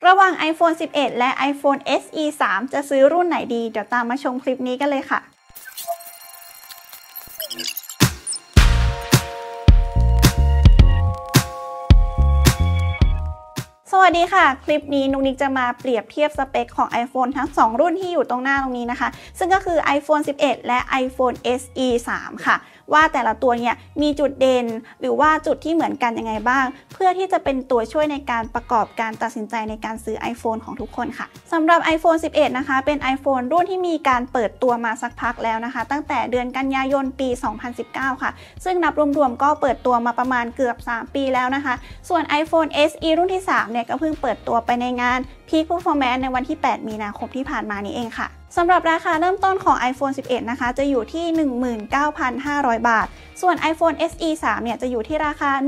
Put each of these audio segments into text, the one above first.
ระหว่าง iPhone 11 และ iPhone SE 3 จะซื้อรุ่นไหนดีเดี๋ยวตามมาชมคลิปนี้กันเลยค่ะสวัสดีค่ะคลิปนี้นุกนิกจะมาเปรียบเทียบสเปคของ iPhone ทั้ง2รุ่นที่อยู่ตรงหน้าตรงนี้นะคะซึ่งก็คือ iPhone 11 และ iPhone SE 3 ค่ะว่าแต่ละตัวเนี่ยมีจุดเด่นหรือว่าจุดที่เหมือนกันยังไงบ้างเพื่อที่จะเป็นตัวช่วยในการประกอบการตัดสินใจในการซื้อ iPhone ของทุกคนค่ะสำหรับ iPhone 11 นะคะเป็น iPhone รุ่นที่มีการเปิดตัวมาสักพักแล้วนะคะตั้งแต่เดือนกันยายนปี 2019 ค่ะซึ่งนับรวมๆก็เปิดตัวมาประมาณเกือบ3 ปีแล้วนะคะส่วน iPhone SE รุ่นที่3เนี่ยก็เพิ่งเปิดตัวไปในงาน Peak Performance ในวันที่ 8 มีนาคมที่ผ่านมานี้เองค่ะสำหรับราคาเริ่มต้นของ iPhone 11 นะคะจะอยู่ที่ 19,500 บาทส่วน iPhone SE 3 เนี่ยจะอยู่ที่ราคา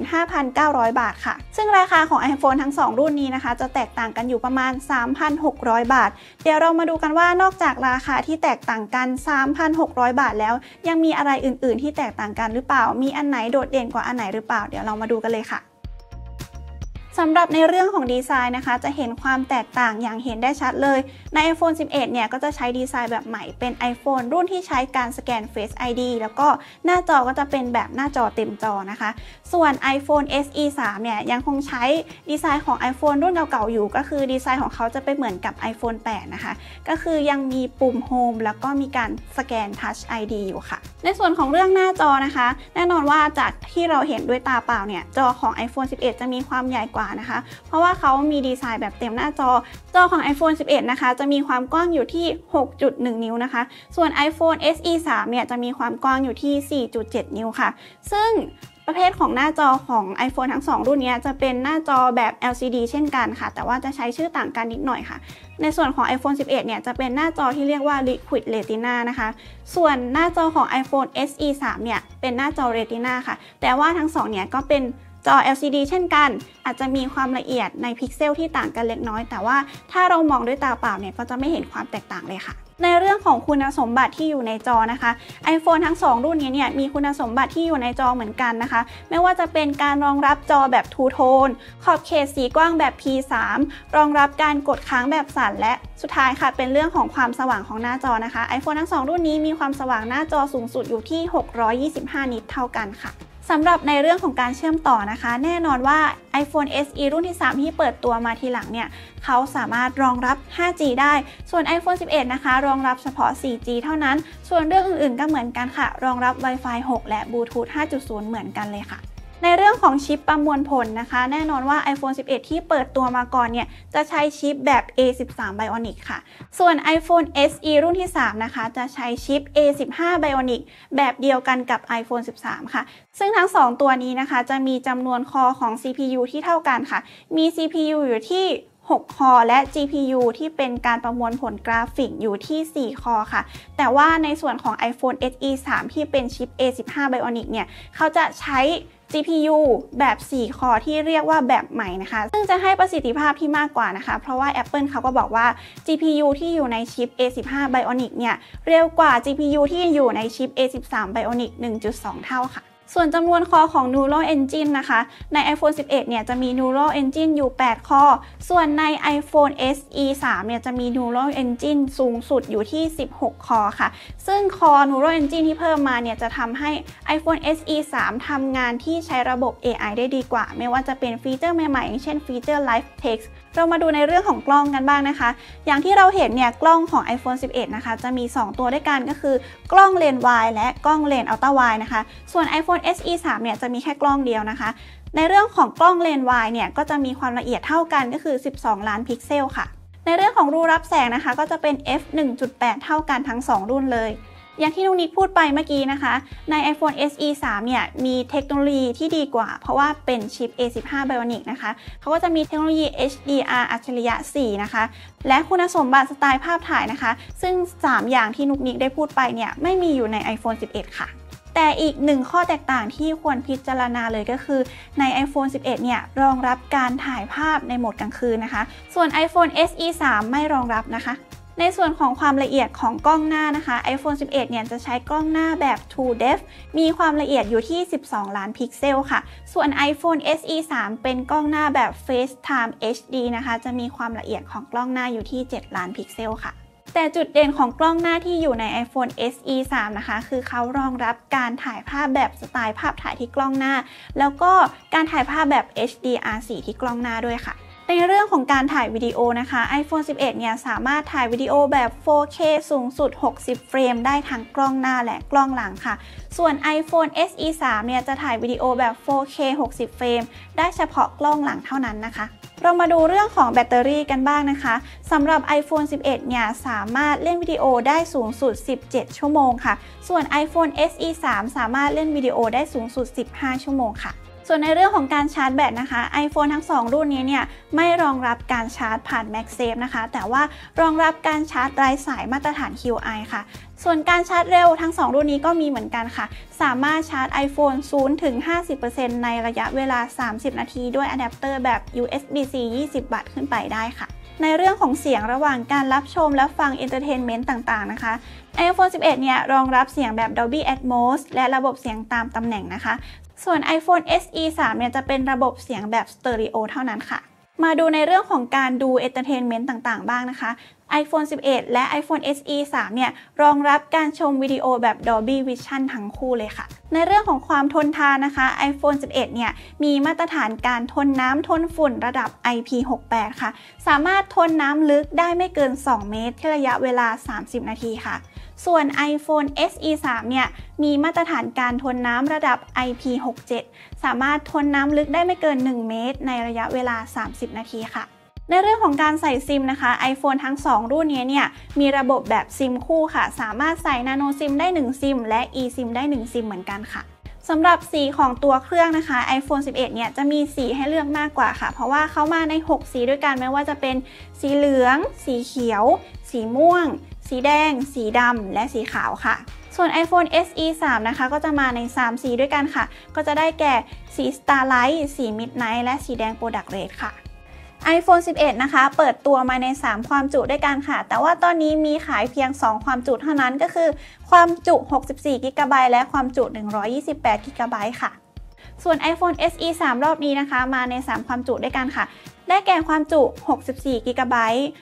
15,900 บาทค่ะซึ่งราคาของ iPhone ทั้ง2รุ่นนี้นะคะจะแตกต่างกันอยู่ประมาณ 3,600 บาทเดี๋ยวเรามาดูกันว่านอกจากราคาที่แตกต่างกัน 3,600 บาทแล้วยังมีอะไรอื่นๆที่แตกต่างกันหรือเปล่ามีอันไหนโดดเด่นกว่าอันไหนหรือเปล่าเดี๋ยวเรามาดูกันเลยค่ะสำหรับในเรื่องของดีไซน์นะคะจะเห็นความแตกต่างอย่างเห็นได้ชัดเลยใน iPhone 11 เนี่ยก็จะใช้ดีไซน์แบบใหม่เป็น iPhone รุ่นที่ใช้การสแกน Face ID แล้วก็หน้าจอก็จะเป็นแบบหน้าจอเต็มจอนะคะส่วน iPhone SE 3 เนี่ยยังคงใช้ดีไซน์ของ iPhone รุ่นเก่าๆอยู่ก็คือดีไซน์ของเขาจะเป็นเหมือนกับ iPhone 8 นะคะก็คือยังมีปุ่ม Home แล้วก็มีการสแกน Touch ID อยู่ค่ะในส่วนของเรื่องหน้าจอนะคะแน่นอนว่าจากที่เราเห็นด้วยตาเปล่าเนี่ยจอของ iPhone 11 จะมีความใหญ่กว่านะคะเพราะว่าเขามีดีไซน์แบบเต็มหน้าจอของ iPhone 11 นะคะจะมีความกว้างอยู่ที่ 6.1 นิ้วนะคะส่วน iPhone SE 3 เนี่ยจะมีความกว้างอยู่ที่ 4.7 นิ้วค่ะซึ่งประเภทของหน้าจอของ iPhone ทั้ง2รุ่นนี้จะเป็นหน้าจอแบบ LCD เช่นกันค่ะแต่ว่าจะใช้ชื่อต่างกันนิดหน่อยค่ะในส่วนของ iPhone 11 เนี่ยจะเป็นหน้าจอที่เรียกว่า Liquid Retina นะคะส่วนหน้าจอของ iPhone SE 3 เนี่ยเป็นหน้าจอ Retina ค่ะแต่ว่าทั้ง2เนี่ยก็เป็นจอ LCD เช่นกันอาจจะมีความละเอียดในพิกเซลที่ต่างกันเล็กน้อยแต่ว่าถ้าเรามองด้วยตาเปล่าเนี่ยก็จะไม่เห็นความแตกต่างเลยค่ะในเรื่องของคุณสมบัติที่อยู่ในจอนะคะ iPhone ทั้ง2รุ่นนี้เนี่ยมีคุณสมบัติที่อยู่ในจอเหมือนกันนะคะไม่ว่าจะเป็นการรองรับจอแบบทูโทนขอบเขตสีกว้างแบบ P3 รองรับการกดค้างแบบสั่นและสุดท้ายค่ะเป็นเรื่องของความสว่างของหน้าจอนะคะ iPhone ทั้ง2รุ่นนี้มีความสว่างหน้าจอสูงสุดอยู่ที่625นิตเท่ากันค่ะสำหรับในเรื่องของการเชื่อมต่อนะคะแน่นอนว่า iPhone SE รุ่นที่3ที่เปิดตัวมาทีหลังเนี่ยเขาสามารถรองรับ 5G ได้ส่วน iPhone 11 นะคะรองรับเฉพาะ 4G เท่านั้นส่วนเรื่องอื่นๆก็เหมือนกันค่ะรองรับ Wi-Fi 6 และ Bluetooth 5.0 เหมือนกันเลยค่ะในเรื่องของชิปประมวลผลนะคะแน่นอนว่า iPhone 11 ที่เปิดตัวมาก่อนเนี่ยจะใช้ชิปแบบ A13 Bionic ค่ะส่วน iPhone SE รุ่นที่3นะคะจะใช้ชิป A15 Bionic แบบเดียวกันกับ iPhone 13 ค่ะซึ่งทั้ง2ตัวนี้นะคะจะมีจำนวนคอของ CPU ที่เท่ากันค่ะมี CPU อยู่ที่6 คอและ GPU ที่เป็นการประมวลผลกราฟิกอยู่ที่4 คอค่ะแต่ว่าในส่วนของ iPhone SE 3 ที่เป็นชิป A15 Bionic เนี่ยเขาจะใช้ GPU แบบ 4 คอที่เรียกว่าแบบใหม่นะคะซึ่งจะให้ประสิทธิภาพที่มากกว่านะคะเพราะว่า Apple เขาก็บอกว่า GPU ที่อยู่ในชิป A15 Bionic เนี่ยเร็วกว่า GPU ที่อยู่ในชิป A13 Bionic 1.2 เท่าค่ะส่วนจำนวนคอของ Neural Engine นะคะใน iPhone 11 เนี่ยจะมี Neural Engine อยู่ 8 คอส่วนใน iPhone SE 3 เนี่ยจะมี Neural Engine สูงสุดอยู่ที่ 16 คอค่ะซึ่งคอ Neural Engine ที่เพิ่มมาเนี่ยจะทำให้ iPhone SE 3 ทำงานที่ใช้ระบบ AI ได้ดีกว่าไม่ว่าจะเป็นฟีเจอร์ใหม่ๆอย่างเช่นฟีเจอร์ Live Text เรามาดูในเรื่องของกล้องกันบ้างนะคะอย่างที่เราเห็นเนี่ยกล้องของ iPhone 11 นะคะจะมี 2 ตัวด้วยกันก็คือกล้องเลนส์ wide และกล้องเลนส์ ultra wide นะคะส่วน iPhone SE 3 เนี่ยจะมีแค่กล้องเดียวนะคะในเรื่องของกล้องเลนส์ wide เนี่ยก็จะมีความละเอียดเท่ากันก็คือ12 ล้านพิกเซลค่ะในเรื่องของรูรับแสงนะคะก็จะเป็น f1.8 เท่ากันทั้ง2รุ่นเลยอย่างที่นุกนิกพูดไปเมื่อกี้นะคะใน iPhone SE 3 เนี่ยมีเทคโนโลยีที่ดีกว่าเพราะว่าเป็นชิป A15 Bionic นะคะเขาก็จะมีเทคโนโลยี HDR อัจฉริยะ 4 นะคะและคุณสมบัติสไตล์ภาพถ่ายนะคะซึ่ง3อย่างที่นุกนิกได้พูดไปเนี่ยไม่มีอยู่ใน iPhone 11 ค่ะแต่อีกหนึ่งข้อแตกต่างที่ควรพิจารณาเลยก็คือใน iPhone 11 เนี่ยรองรับการถ่ายภาพในโหมดกลางคืนนะคะส่วน iPhone SE 3 ไม่รองรับนะคะในส่วนของความละเอียดของกล้องหน้านะคะ iPhone 11 เนี่ยจะใช้กล้องหน้าแบบ True Depth มีความละเอียดอยู่ที่ 12 ล้านพิกเซลค่ะส่วน iPhone SE 3 เป็นกล้องหน้าแบบ FaceTime HD นะคะจะมีความละเอียดของกล้องหน้าอยู่ที่ 7 ล้านพิกเซลค่ะแต่จุดเด่นของกล้องหน้าที่อยู่ใน iPhone SE 3 นะคะคือเขารองรับการถ่ายภาพแบบสไตล์ภาพถ่ายที่กล้องหน้าแล้วก็การถ่ายภาพแบบ HDR4 ที่กล้องหน้าด้วยค่ะในเรื่องของการถ่ายวิดีโอนะคะ iPhone 11 เนี่ยสามารถถ่ายวิดีโอแบบ 4K สูงสุด 60 เฟรมได้ทั้งกล้องหน้าและกล้องหลังค่ะส่วน iPhone SE 3 เนี่ยจะถ่ายวิดีโอแบบ 4K 60 เฟรมได้เฉพาะกล้องหลังเท่านั้นนะคะเรามาดูเรื่องของแบตเตอรี่กันบ้างนะคะสำหรับ iPhone 11 เนี่ยสามารถเล่นวิดีโอได้สูงสุด 17 ชั่วโมงค่ะส่วน iPhone SE 3 สามารถเล่นวิดีโอได้สูงสุด 15 ชั่วโมงค่ะส่วนในเรื่องของการชาร์จแบตนะคะ iPhone ทั้ง2รุ่นนี้เนี่ยไม่รองรับการชาร์จผ่าน MagSafe นะคะแต่ว่ารองรับการชาร์จไร้สายมาตรฐาน QI ค่ะส่วนการชาร์จเร็วทั้ง2รุ่นนี้ก็มีเหมือนกันค่ะสามารถชาร์จ iPhone 0-50% ในระยะเวลา 30 นาทีด้วยอะแดปเตอร์แบบ USB-C 20 วัตต์ขึ้นไปได้ค่ะในเรื่องของเสียงระหว่างการรับชมและฟัง Entertainment ต่างๆนะคะ iPhone 11 เนี่ยรองรับเสียงแบบ Dolby Atmos และระบบเสียงตามตำแหน่งนะคะส่วน iPhone SE 3 เนี่ยจะเป็นระบบเสียงแบบสเตอริโอเท่านั้นค่ะมาดูในเรื่องของการดู Entertainment ต่างๆบ้างนะคะ iPhone 11 และ iPhone SE 3 เนี่ยรองรับการชมวิดีโอแบบ Dolby Vision ทั้งคู่เลยค่ะในเรื่องของความทนทานนะคะ iPhone 11 เนี่ยมีมาตรฐานการทนน้ำทนฝุ่นระดับ IP68 ค่ะสามารถทนน้ำลึกได้ไม่เกิน 2 เมตรที่ระยะเวลา 30 นาทีค่ะส่วน iPhone SE 3 เนี่ยมีมาตรฐานการทนน้ำระดับ IP67 สามารถทนน้ำลึกได้ไม่เกิน 1 เมตรในระยะเวลา 30 นาทีค่ะในเรื่องของการใส่ซิมนะคะ iPhone ทั้ง2รุ่นนี้เนี่ยมีระบบแบบซิมคู่ค่ะสามารถใส่ Nano SIM ได้1ซิมและ eSIM ได้1ซิมเหมือนกันค่ะสำหรับสีของตัวเครื่องนะคะ iPhone 11 เนี่ยจะมีสีให้เลือกมากกว่าค่ะเพราะว่าเขามาใน6สีด้วยกันไม่ว่าจะเป็นสีเหลืองสีเขียวสีม่วงสีแดงสีดำและสีขาวค่ะส่วน iPhone SE 3 นะคะก็จะมาใน3สีด้วยกันค่ะก็จะได้แก่สี Starlight สี Midnight และสีแดง Product Red ค่ะ iPhone 11 นะคะเปิดตัวมาใน3ความจุด้วยกันค่ะแต่ว่าตอนนี้มีขายเพียง2ความจุเท่านั้นก็คือความจุ 64 GB และความจุ 128 GB ค่ะส่วน iPhone SE 3 รอบนี้นะคะมาใน3ความจุด้วยกันค่ะได้แก่ความจุ 64 GB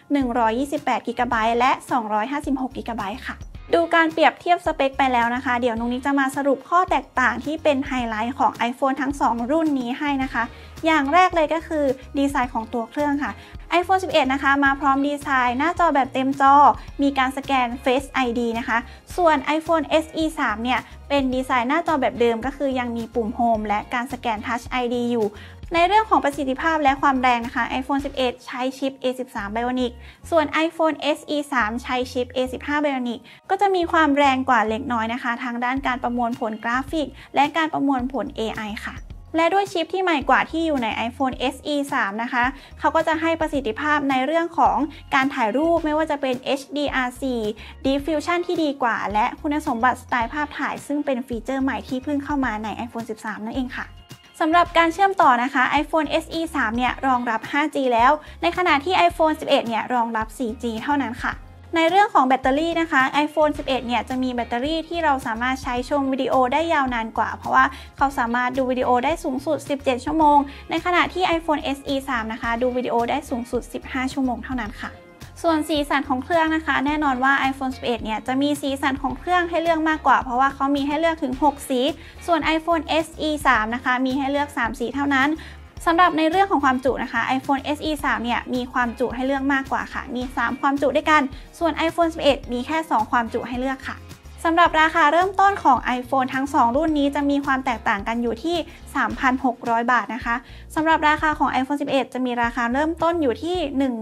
128 GB และ256 GB ค่ะดูการเปรียบเทียบสเปคไปแล้วนะคะเดี๋ยวนุ้งนิ้งจะมาสรุปข้อแตกต่างที่เป็นไฮไลท์ของ iPhone ทั้ง2รุ่นนี้ให้นะคะอย่างแรกเลยก็คือดีไซน์ของตัวเครื่องค่ะ iPhone 11 นะคะมาพร้อมดีไซน์หน้าจอแบบเต็มจอมีการสแกน Face ID นะคะส่วน iPhone SE 3 เนี่ยเป็นดีไซน์หน้าจอแบบเดิมก็คือยังมีปุ่ม Home และการสแกน Touch ID อยู่ในเรื่องของประสิทธิภาพและความแรงนะคะ iPhone 11 ใช้ชิป A13 Bionic ส่วน iPhone SE 3 ใช้ชิป A15 Bionic ก็จะมีความแรงกว่าเล็กน้อยนะคะทางด้านการประมวลผลกราฟิกและการประมวลผล AI ค่ะและด้วยชิปที่ใหม่กว่าที่อยู่ใน iPhone SE 3 นะคะเขาก็จะให้ประสิทธิภาพในเรื่องของการถ่ายรูปไม่ว่าจะเป็น HDR4 Deep Fusion ที่ดีกว่าและคุณสมบัติสไตล์ภาพถ่ายซึ่งเป็นฟีเจอร์ใหม่ที่เพิ่งเข้ามาใน iPhone 13 นั่นเองค่ะสำหรับการเชื่อมต่อนะคะ iPhone SE 3 เนี่ยรองรับ 5G แล้วในขณะที่ iPhone 11 เนี่ยรองรับ 4G เท่านั้นค่ะในเรื่องของแบตเตอรี่นะคะ iPhone 11 เนี่ยจะมีแบตเตอรี่ที่เราสามารถใช้ชมวิดีโอได้ยาวนานกว่าเพราะว่าเขาสามารถดูวิดีโอได้สูงสุด 17 ชั่วโมงในขณะที่ iPhone SE 3 นะคะดูวิดีโอได้สูงสุด 15 ชั่วโมงเท่านั้นค่ะส่วนสีสันของเครื่องนะคะแน่นอนว่า iPhone 11 เนี่ยจะมีสีสันของเครื่องให้เลือกมากกว่าเพราะว่าเขามีให้เลือกถึง 6 สีส่วน iPhone SE 3 นะคะมีให้เลือก 3 สีเท่านั้นสำหรับในเรื่องของความจุนะคะ iPhone SE 3 เนี่ยมีความจุให้เลือกมากกว่าค่ะมี3ความจุด้วยกันส่วน iPhone 11 มีแค่2ความจุให้เลือกค่ะสำหรับราคาเริ่มต้นของ iPhone ทั้ง2รุ่นนี้จะมีความแตกต่างกันอยู่ที่ 3,600 บาทนะคะสำหรับราคาของ iPhone 11 จะมีราคาเริ่มต้นอยู่ที่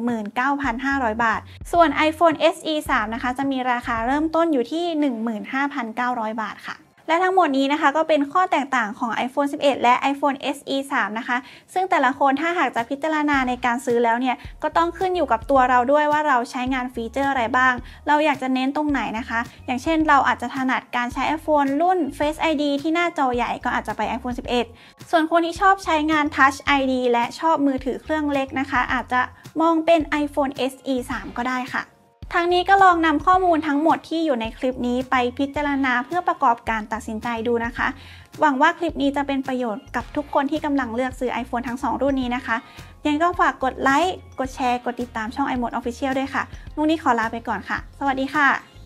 19,500 บาทส่วน iPhone SE 3 นะคะจะมีราคาเริ่มต้นอยู่ที่ 15,900 บาทค่ะและทั้งหมดนี้นะคะก็เป็นข้อแตกต่างของ iPhone 11 และ iPhone SE 3 นะคะซึ่งแต่ละคนถ้าหากจะพิจารณาในการซื้อแล้วเนี่ยก็ต้องขึ้นอยู่กับตัวเราด้วยว่าเราใช้งานฟีเจอร์อะไรบ้างเราอยากจะเน้นตรงไหนนะคะอย่างเช่นเราอาจจะถนัดการใช้ iPhone รุ่น Face ID ที่หน้าจอใหญ่ก็อาจจะไป iPhone 11 ส่วนคนที่ชอบใช้งาน Touch ID และชอบมือถือเครื่องเล็กนะคะอาจจะมองเป็น iPhone SE 3 ก็ได้ค่ะทางนี้ก็ลองนำข้อมูลทั้งหมดที่อยู่ในคลิปนี้ไปพิจารณาเพื่อประกอบการตัดสินใจดูนะคะ หวังว่าคลิปนี้จะเป็นประโยชน์กับทุกคนที่กำลังเลือกซื้อ iPhone ทั้ง2รุ่นนี้นะคะยังก็ฝากกดไลค์กดแชร์กดติดตามช่อง iMode Official ด้วยค่ะนุกนิกขอลาไปก่อนค่ะสวัสดีค่ะ